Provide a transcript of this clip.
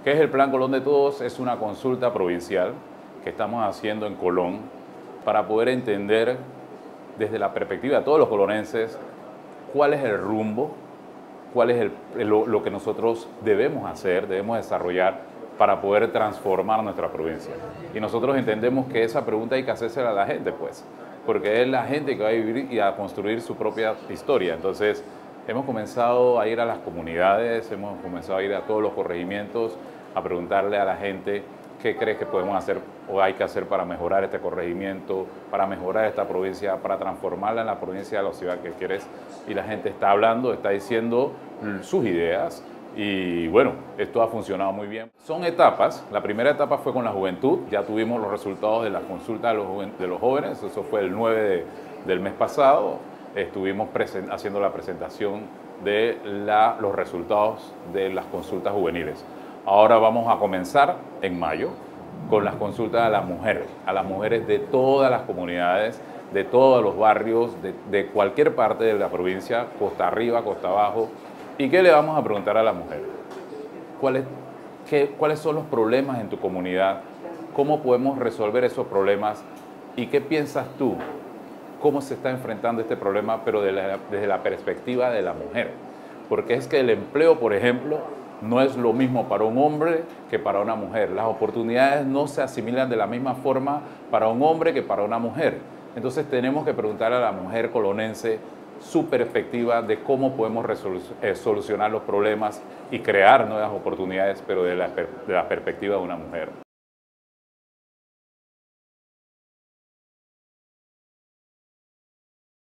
¿Qué es el Plan Colón de Todos? Es una consulta provincial que estamos haciendo en Colón para poder entender desde la perspectiva de todos los colonenses cuál es el rumbo, cuál es lo que nosotros debemos hacer, debemos desarrollar para poder transformar nuestra provincia. Y nosotros entendemos que esa pregunta hay que hacérsela a la gente, pues, porque es la gente que va a vivir y a construir su propia historia. Entonces, hemos comenzado a ir a las comunidades, hemos comenzado a ir a todos los corregimientos, a preguntarle a la gente qué crees que podemos hacer o hay que hacer para mejorar este corregimiento, para mejorar esta provincia, para transformarla en la provincia de la ciudad que quieres. Y la gente está hablando, está diciendo sus ideas y bueno, esto ha funcionado muy bien. Son etapas. La primera etapa fue con la juventud, ya tuvimos los resultados de la consulta de los jóvenes, eso fue el 9 del mes pasado. Estuvimos haciendo la presentación de los resultados de las consultas juveniles. Ahora vamos a comenzar en mayo con las consultas a las mujeres de todas las comunidades, de todos los barrios, de cualquier parte de la provincia, costa arriba, costa abajo. ¿Y qué le vamos a preguntar a la mujer? ¿Cuáles son los problemas en tu comunidad? ¿Cómo podemos resolver esos problemas? ¿Y qué piensas tú? ¿Cómo se está enfrentando este problema, pero desde la perspectiva de la mujer? Porque es que el empleo, por ejemplo, no es lo mismo para un hombre que para una mujer. Las oportunidades no se asimilan de la misma forma para un hombre que para una mujer. Entonces tenemos que preguntar a la mujer colonense su perspectiva de cómo podemos solucionar los problemas y crear nuevas oportunidades, pero de la perspectiva de una mujer.